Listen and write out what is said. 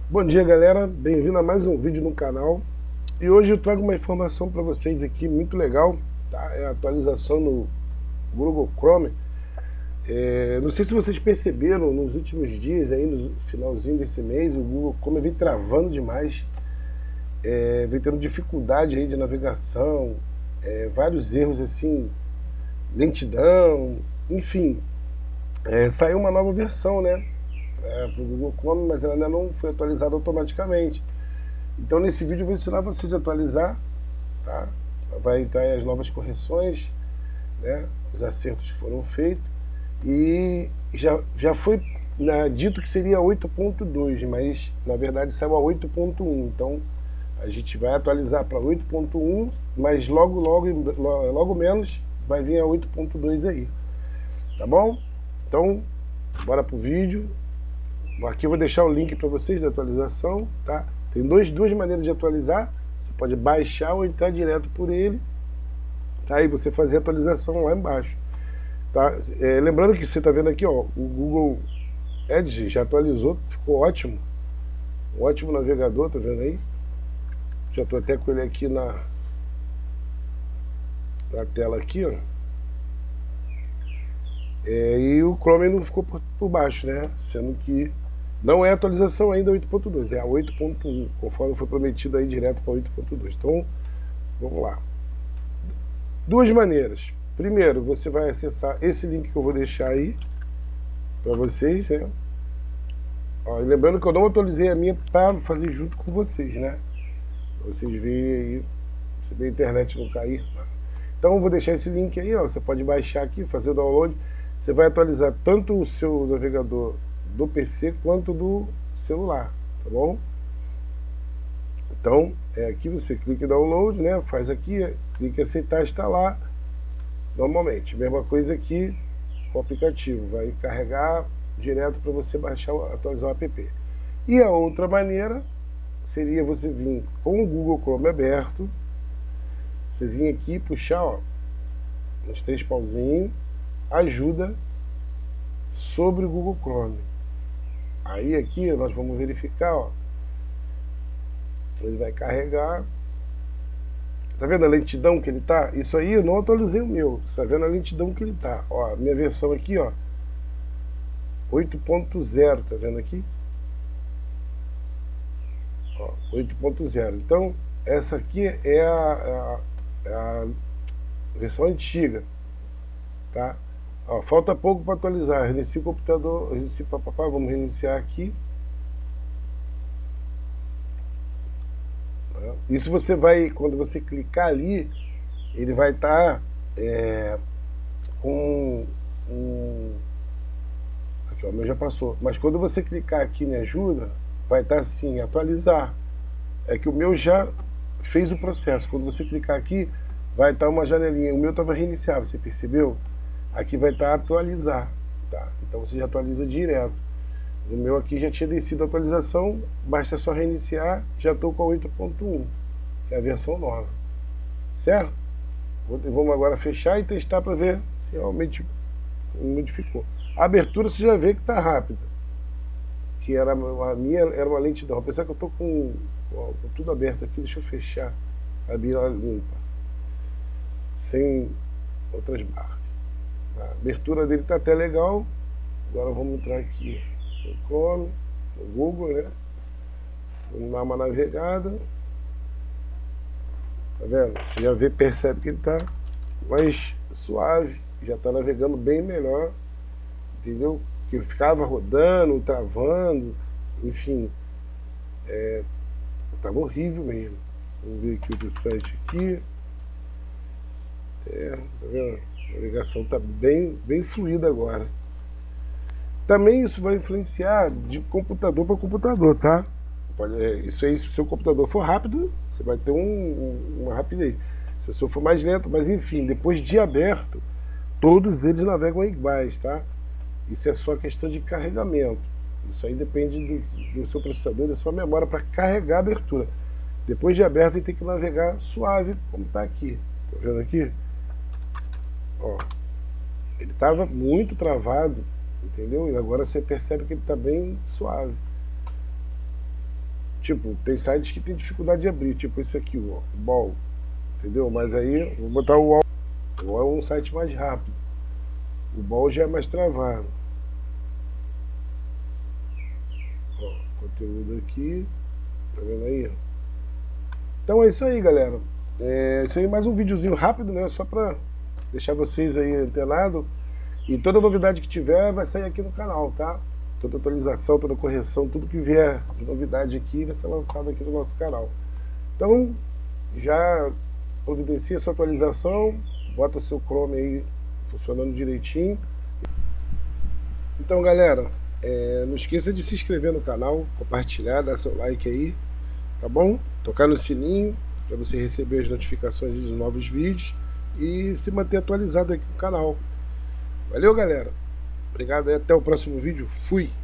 Bom dia, galera, bem-vindo a mais um vídeo no canal. E hoje eu trago uma informação para vocês aqui muito legal, tá? É a atualização no Google Chrome. Não sei se vocês perceberam, nos últimos dias, aí, no finalzinho desse mês, o Google Chrome vem travando demais, vem tendo dificuldade aí de navegação, vários erros assim, lentidão, enfim. Saiu uma nova versão, né? Para o Google Chrome, mas ela ainda não foi atualizada automaticamente. Então nesse vídeo eu vou ensinar vocês a atualizar, tá? Vai estar aí as novas correções, né? Os acertos que foram feitos. E já foi dito que seria 8.2, mas na verdade saiu a 8.1. Então a gente vai atualizar para 8.1, mas logo menos vai vir a 8.2 aí. Tá bom? Então, bora pro vídeo. Aqui eu vou deixar o link para vocês da atualização, tá? Tem duas maneiras de atualizar. Você pode baixar ou entrar direto por ele, tá? E você fazer a atualização lá embaixo, tá? Lembrando que você está vendo aqui, ó, o Google Edge já atualizou, ficou ótimo. Um ótimo navegador, tá vendo aí? Já estou até com ele aqui na tela aqui, ó. E o Chrome não ficou por baixo, né? Sendo que não é a atualização ainda 8.2, é a 8.1, conforme foi prometido aí direto para 8.2. Então, vamos lá. Duas maneiras. Primeiro, você vai acessar esse link que eu vou deixar aí para vocês, né? Ó, e lembrando que eu não atualizei a minha para fazer junto com vocês, né? Pra vocês verem aí, se bem a internet não cair. Então eu vou deixar esse link aí, ó. Você pode baixar aqui, fazer o download. Você vai atualizar tanto o seu navegador do PC quanto do celular, tá bom? Então, aqui você clica em download, né? Faz aqui, clica em aceitar, instalar. Normalmente, mesma coisa aqui com o aplicativo, vai carregar direto para você baixar, atualizar o app. E a outra maneira seria você vir com o Google Chrome aberto, você vir aqui e puxar, ó, nos 3 pauzinhos, ajuda sobre o Google Chrome. Aí aqui nós vamos verificar, ó, ele vai carregar. Tá vendo a lentidão que ele tá? Isso aí eu não atualizei o meu. Você tá vendo a lentidão que ele tá? Ó, minha versão aqui, ó, 8.0, tá vendo aqui? Ó, 8.0. Então, essa aqui é a versão antiga, tá? Ó, falta pouco para atualizar. Reinicie o computador, reinicie papapá, vamos reiniciar aqui. Isso você vai, quando você clicar ali, ele vai estar com aqui, ó, o meu já passou. Mas quando você clicar aqui em ajuda, vai estar assim, atualizar. É que o meu já fez o processo. Quando você clicar aqui, vai estar uma janelinha. O meu estava reiniciar, você percebeu? Aqui vai estar atualizar, tá? Então você já atualiza direto. O meu aqui já tinha descido a atualização, basta só reiniciar, já estou com a 8.1, que é a versão nova, certo? Vamos agora fechar e testar para ver se realmente modificou. A abertura você já vê que está rápida, que era a minha era uma lentidão, apesar que eu estou com tudo aberto aqui, deixa eu fechar, abrir ela limpa, sem outras barras. A abertura dele está até legal. Agora vamos entrar aqui no Chrome, no Google, né? Vamos dar uma navegada. Tá vendo? Você já vê, percebe que ele está mais suave, já está navegando bem melhor, entendeu? Que ele ficava rodando, travando, enfim, estava horrível mesmo. Vamos ver aqui o site aqui. Tá vendo? A navegação está bem fluida agora. Também isso vai influenciar de computador para computador, tá? Isso aí, se o seu computador for rápido, você vai ter uma rapidez. Se o seu for mais lento, mas enfim, depois de aberto, todos eles navegam iguais, tá? Isso é só questão de carregamento. Isso aí depende do seu processador, da sua memória para carregar a abertura. Depois de aberto, ele tem que navegar suave, como está aqui. Tá vendo aqui? Ó, ele estava muito travado, entendeu? E agora você percebe que ele está bem suave. Tipo, tem sites que tem dificuldade de abrir, tipo esse aqui, ó, o Ball, entendeu? Mas aí, vou botar o UOL. O UOL é um site mais rápido. O Ball já é mais travado. Ó, conteúdo aqui, tá vendo aí? Então é isso aí, galera. Isso aí, mais um videozinho rápido, né? Só pra deixar vocês aí antenados. E toda novidade que tiver vai sair aqui no canal, tá? Toda atualização, toda correção, tudo que vier de novidade aqui vai ser lançado aqui no nosso canal. Então, já providencia a sua atualização, bota o seu Chrome aí funcionando direitinho. Então, galera, não esqueça de se inscrever no canal, compartilhar, dar seu like aí, tá bom? Tocar no sininho para você receber as notificações dos novos vídeos e se manter atualizado aqui no canal. Valeu, galera. Obrigado e até o próximo vídeo. Fui!